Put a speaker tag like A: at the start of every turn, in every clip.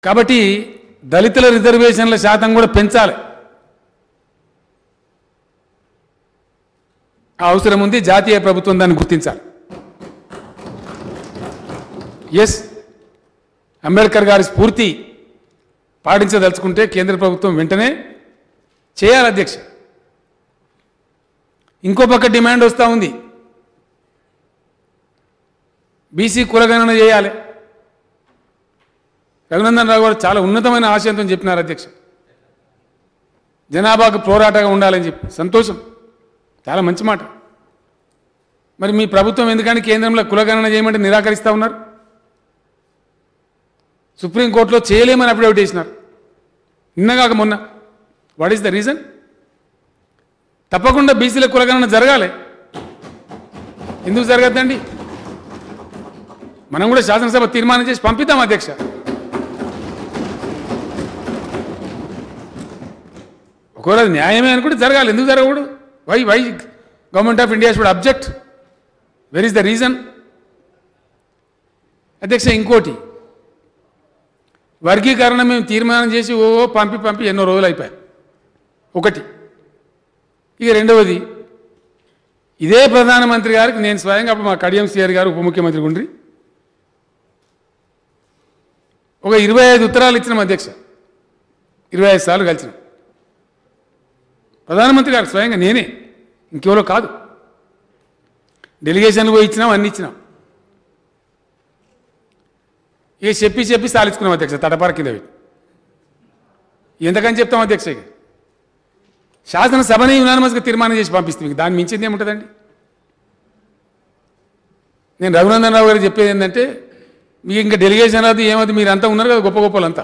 A: కాబట్టి దళితుల రిజర్వేషన్ల శాతం కూడా పెంచాలి. ఆ అవసరం ఉంది. జాతీయ ప్రభుత్వం దాన్ని గుర్తించాలి. ఎస్, అంబేద్కర్ గారి స్ఫూర్తి పాటించదలుచుకుంటే కేంద్ర ప్రభుత్వం వెంటనే చేయాలి అధ్యక్ష. ఇంకో పక్క డిమాండ్ వస్తూ ఉంది, బీసీ కులగణన చేయాలి. రఘునందన్ రావు గారు చాలా ఉన్నతమైన ఆశయంతో చెప్పినారు అధ్యక్ష. జనాభాకు పోరాటంగా ఉండాలని చెప్పి సంతోషం, చాలా మంచి మాట. మరి మీ ప్రభుత్వం ఎందుకని కేంద్రంలో కులగణన చేయమంటే నిరాకరిస్తూ ఉన్నారు? సుప్రీంకోర్టులో చేయలేమని అఫిడవిట్ వేసినారు నిన్నగాక మొన్న. What is the reason? తప్పకుండా బీసీల కులగణన జరగాలి. ఎందుకు జరగద్దండి? మనం కూడా శాసనసభ తీర్మానం చేసి పంపిద్దాం అధ్యక్ష. ఒకవేళ న్యాయమే అనుకుంటే జరగాలి. ఎందుకు జరగకూడదు? Why government of India should object? Where is the reason? అధ్యక్ష, ఇంకోటి, వర్గీకరణ మేము తీర్మానం చేసి పంపి ఎన్నో రోజులు అయిపోయాయి. ఒకటి. ఇక రెండవది, ఇదే ప్రధానమంత్రి గారికి నేను స్వయంగా అప్పుడు మా కడియం సిఆర్ గారు ఉప ముఖ్యమంత్రి ఉండ్రి ఒక 25 ఉత్తరాలు ఇచ్చినాం అధ్యక్ష. 25 సార్లు కలిసినాం. ప్రధానమంత్రి గారు స్వయంగా నేనే, ఇంకెవరో కాదు. డెలిగేషన్లు పోయి ఇచ్చినాం, అన్ని ఇచ్చినాం. ఇక చెప్పి సాలించుకున్నాం అధ్యక్ష. తటపార కింద పెట్టి ఎంతకని చెప్తాం అధ్యక్ష? ఇక శాసనసభని యునానిమస్గా తీర్మానం చేసి పంపిస్తాం. దాన్ని మించింది ఏముంటుందండి? నేను రఘునందన్ రావు గారు చెప్పేది ఏంటంటే, మీకు ఇంకా డెలిగేషన్ రాదు ఏమవుతుంది, మీరు అంతా ఉన్నారు కదా గొప్ప గొప్పలంతా,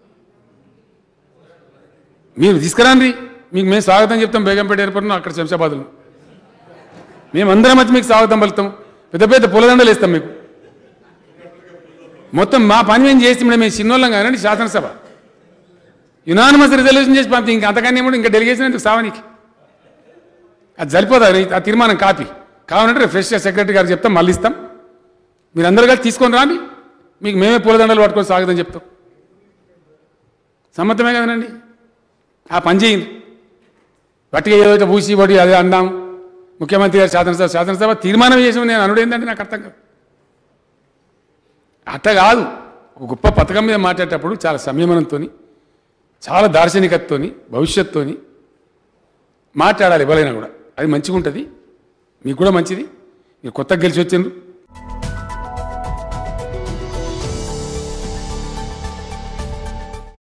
A: మీరు తీసుకురాండి. మీకు మేము స్వాగతం చెప్తాం. బేగంపేట ఎయిర్పోర్ట్ను, అక్కడ శంషాబాద్లో మేమందరం వచ్చి మీకు స్వాగతం పలుకుతాం. పెద్ద పెద్ద పూలదండలు వేస్తాం మీకు. మొత్తం మా పని మేము చేసి మేము చిన్నోళ్ళం కాదండి. శాసనసభ యునానిమస్ రిజల్యూషన్ చేసి పంపి ఇంకా అంతకన్నా ఏమో ఇంకా డెలిగేషన్ ఎందుకు సావనికి? అది సరిపోదా? ఆ తీర్మానం కాపీ కావాలంటే ఫ్రెష్ సెక్రటరీ గారు చెప్తాం, మళ్ళీ ఇస్తాం. మీరు అందరు కలిసి తీసుకొని రాండి, మీకు మేమే పూలదండలు పట్టుకొని స్వాగతం చెప్తాం. సమ్మతమే కదనండి? ఆ పని చేయండి. వట్టిగా ఏదైతే పూసి ఒకటి అదే అందాం. ముఖ్యమంత్రి గారు శాసనసభ తీర్మానం చేసాము నేను అనుడు ఏంటంటే నాకు అర్థం కాదు. అట్ట కాదు. ఒక గొప్ప పథకం మీద మాట్లాడేటప్పుడు చాలా సంయమనంతో, చాలా దార్శనికతతో, భవిష్యత్తుతో మాట్లాడాలి ఎవరైనా కూడా. అది మంచిగా ఉంటుంది, మీకు కూడా మంచిది. మీరు కొత్తగా గెలిచి వచ్చిండ్రు.